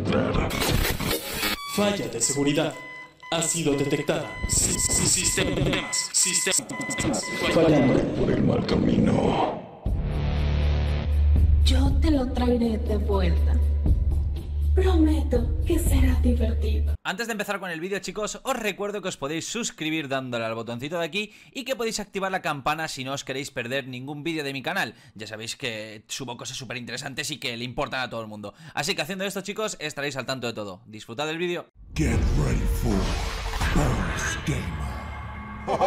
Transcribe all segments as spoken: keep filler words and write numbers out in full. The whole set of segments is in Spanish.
entrar. Falla de seguridad ha sido detectada. Sistemas. Sistemas. Fallando por el mal camino. Yo te lo traeré de vuelta. Prometo que será divertido. Antes de empezar con el vídeo, chicos, os recuerdo que os podéis suscribir dándole al botoncito de aquí y que podéis activar la campana si no os queréis perder ningún vídeo de mi canal. Ya sabéis que subo cosas súper interesantes y que le importan a todo el mundo. Así que haciendo esto, chicos, estaréis al tanto de todo. Disfrutad del vídeo. Get ready for Burst Gamer.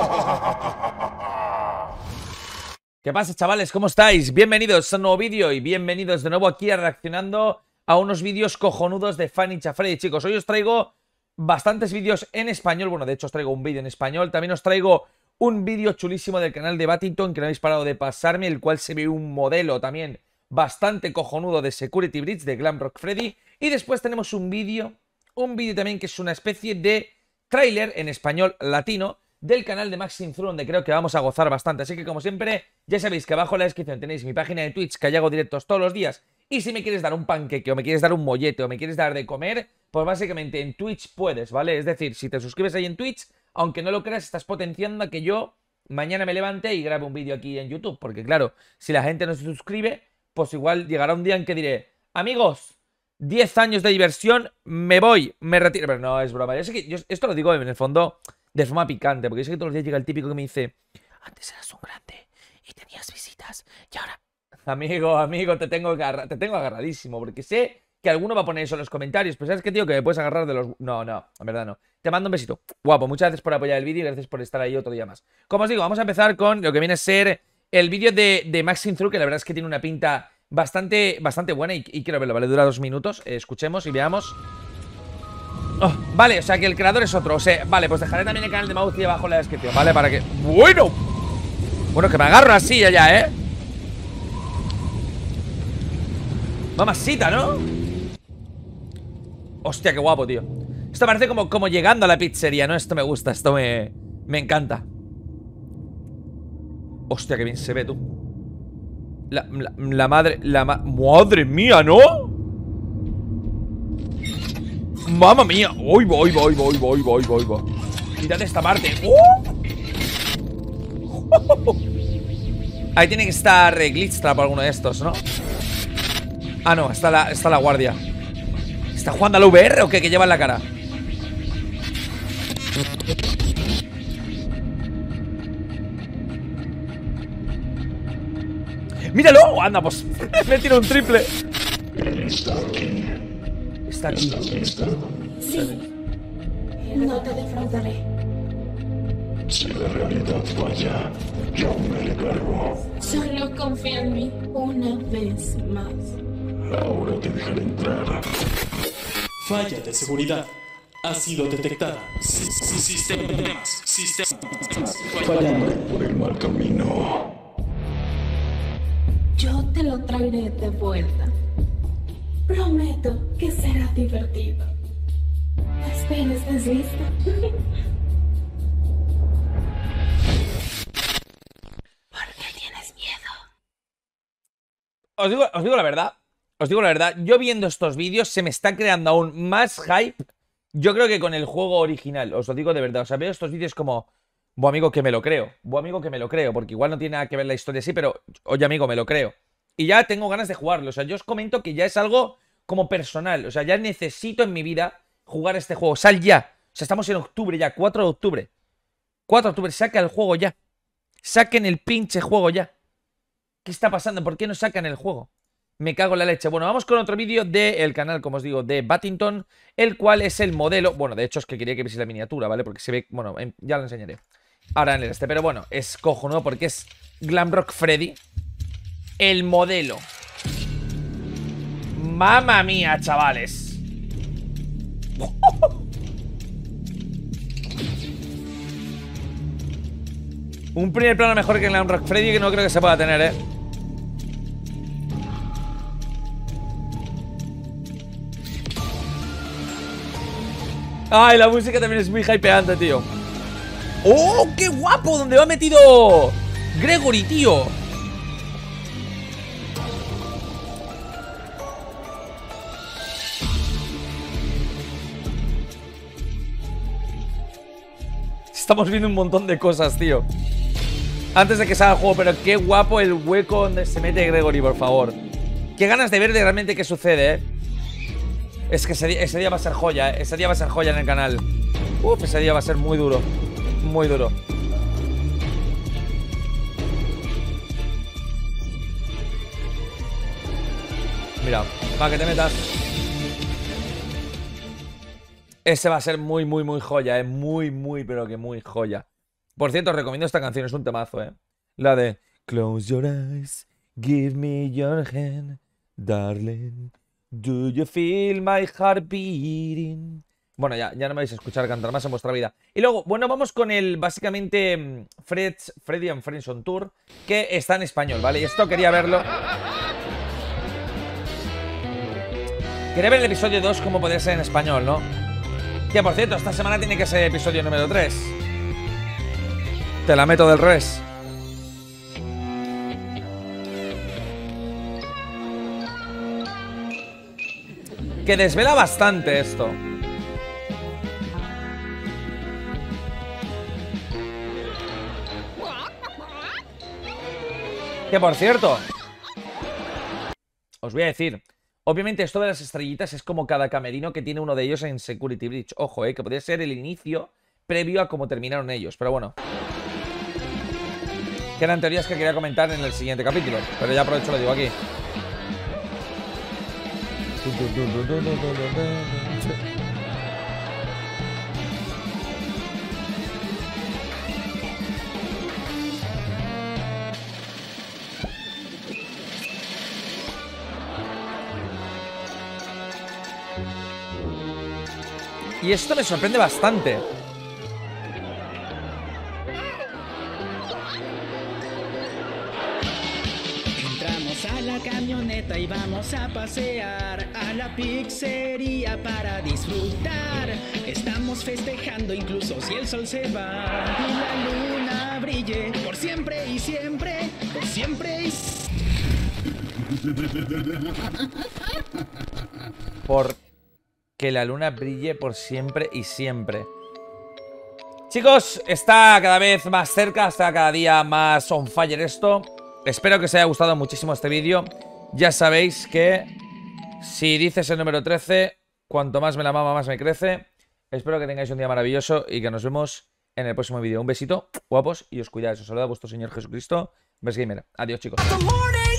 ¿Qué pasa, chavales? ¿Cómo estáis? Bienvenidos a un nuevo vídeo y bienvenidos de nuevo aquí a reaccionando a unos vídeos cojonudos de Five Freddy, chicos. Hoy os traigo bastantes vídeos en español. Bueno, de hecho os traigo un vídeo en español. También os traigo un vídeo chulísimo del canal de Battington que no habéis parado de pasarme, el cual se ve un modelo también bastante cojonudo de Security Breach de Glamrock Freddy. Y después tenemos un vídeo, un vídeo también que es una especie de tráiler en español latino del canal de Maxim Through, donde creo que vamos a gozar bastante. Así que, como siempre, ya sabéis que abajo en la descripción tenéis mi página de Twitch, que allá hago directos todos los días. Y si me quieres dar un panqueque, o me quieres dar un mollete, o me quieres dar de comer, pues básicamente en Twitch puedes, ¿vale? Es decir, si te suscribes ahí en Twitch, aunque no lo creas, estás potenciando a que yo mañana me levante y grabe un vídeo aquí en YouTube. Porque claro, si la gente no se suscribe, pues igual llegará un día en que diré: amigos, diez años de diversión, me voy, me retiro. Pero no, es broma. Yo sé que yo esto lo digo en el fondo de forma picante, porque yo sé que todos los días llega el típico que me dice: antes eras un grande y tenías visitas, y ahora... Amigo, amigo, te tengo, agarra... te tengo agarradísimo, porque sé que alguno va a poner eso en los comentarios. Pero ¿sabes qué, tío? Que me puedes agarrar de los... No, no, en verdad no. Te mando un besito. Guapo, muchas gracias por apoyar el vídeo y gracias por estar ahí otro día más. Como os digo, vamos a empezar con lo que viene a ser el vídeo de, de Maxim Through, que la verdad es que tiene una pinta bastante, bastante buena y, y quiero verlo, ¿vale? Dura dos minutos. Eh, escuchemos y veamos. Oh, vale, o sea que el creador es otro. O sea, vale, pues dejaré también el canal de Mauzi abajo en la descripción, ¿vale? Para que... ¡Bueno! Bueno, que me agarro así ya, ¿eh? Mamacita, ¿no? Hostia, qué guapo, tío. Esto parece como, como llegando a la pizzería, ¿no? Esto me gusta, esto me... Me encanta. Hostia, qué bien se ve, tú. La, la, la madre... La ma... ¡Madre mía!, ¿no? ¡Mamma mía! ¡Uy, voy, voy, voy, voy, voy, voy, voy! Quítate esta parte. ¡Oh! Ahí tiene que estar eh, Glitch Trap o alguno de estos, ¿no? Ah, no, está la, está la guardia. ¿Está jugando al V R o qué? Que lleva en la cara. ¡Míralo! Anda, pues me tiro un triple. Está aquí. Está aquí. ¿Estás lista? Sí, no te defraudaré. Si la realidad falla, yo me le cargo. Solo confía en mí una vez más. Ahora te dejaré entrar. Falla de seguridad ha sido detectada. Sistemas. Sistemas. Fallando por el mal camino. Yo te lo traeré de vuelta. Prometo que será divertido. Espera, ¿estás listo? ¿Por qué tienes miedo? Os digo, os digo la verdad. Os digo la verdad. Yo viendo estos vídeos se me está creando aún más hype. Yo creo que con el juego original. Os lo digo de verdad. O sea, veo estos vídeos como... Buah, amigo, que me lo creo. Buah, amigo, que me lo creo. Porque igual no tiene nada que ver la historia así, pero... Oye, amigo, me lo creo. Y ya tengo ganas de jugarlo. O sea, yo os comento que ya es algo como personal. O sea, ya necesito en mi vida jugar este juego. Sal ya. O sea, estamos en octubre ya. cuatro de octubre. cuatro de octubre. Saca el juego ya. Saquen el pinche juego ya. ¿Qué está pasando? ¿Por qué no sacan el juego? Me cago en la leche. Bueno, vamos con otro vídeo del canal, como os digo, de Battington, el cual es el modelo... Bueno, de hecho es que quería que vieseis la miniatura, ¿vale? Porque se ve... Bueno, ya lo enseñaré ahora en el este. Pero bueno, es cojonudo porque es Glamrock Freddy. El modelo. Mamma mía, chavales. Un primer plano mejor que Glamrock Freddy que no creo que se pueda tener, ¿eh? Ay, la música también es muy hypeante, tío. ¡Oh, qué guapo! ¿Dónde va metido Gregory, tío? Estamos viendo un montón de cosas, tío. Antes de que salga el juego, pero qué guapo el hueco donde se mete Gregory, por favor. Qué ganas de ver de realmente qué sucede, eh. Es que ese día, ese día va a ser joya, eh. Ese día va a ser joya en el canal. Uf, ese día va a ser muy duro. Muy duro. Mira, para que te metas. Ese va a ser muy, muy, muy joya, eh. Muy, muy, pero que muy joya. Por cierto, os recomiendo esta canción, es un temazo, eh. La de Close your eyes, give me your hand, darling. Do you feel my heart beating? Bueno, ya, ya no me vais a escuchar cantar más en vuestra vida. Y luego, bueno, vamos con el, básicamente, Fred's, Freddy and Friends on Tour, que está en español, ¿vale? Y esto quería verlo. Quería ver el episodio dos como podría ser en español, ¿no? Que, por cierto, esta semana tiene que ser el episodio número tres. Te la meto del revés. Que desvela bastante esto. Que por cierto, os voy a decir, obviamente esto de las estrellitas es como cada camerino que tiene uno de ellos en Security Breach. Ojo, eh, que podría ser el inicio previo a cómo terminaron ellos, pero bueno. Que eran teorías que quería comentar en el siguiente capítulo, pero ya aprovecho lo digo aquí. Y esto me sorprende bastante. Entramos a la camioneta y vamos a pasear a la pizzería para disfrutar. Estamos festejando incluso si el sol se va y la luna brille por siempre y siempre, por siempre y Por que la luna brille por siempre y siempre. Chicos, está cada vez más cerca, está cada día más on fire esto. Espero que os haya gustado muchísimo este vídeo. Ya sabéis que si dices el número trece, cuanto más me la mama, más me crece. Espero que tengáis un día maravilloso y que nos vemos en el próximo vídeo. Un besito, guapos, y os cuidáis. Os saluda vuestro Señor Jesucristo. Best Gamer. Adiós, chicos.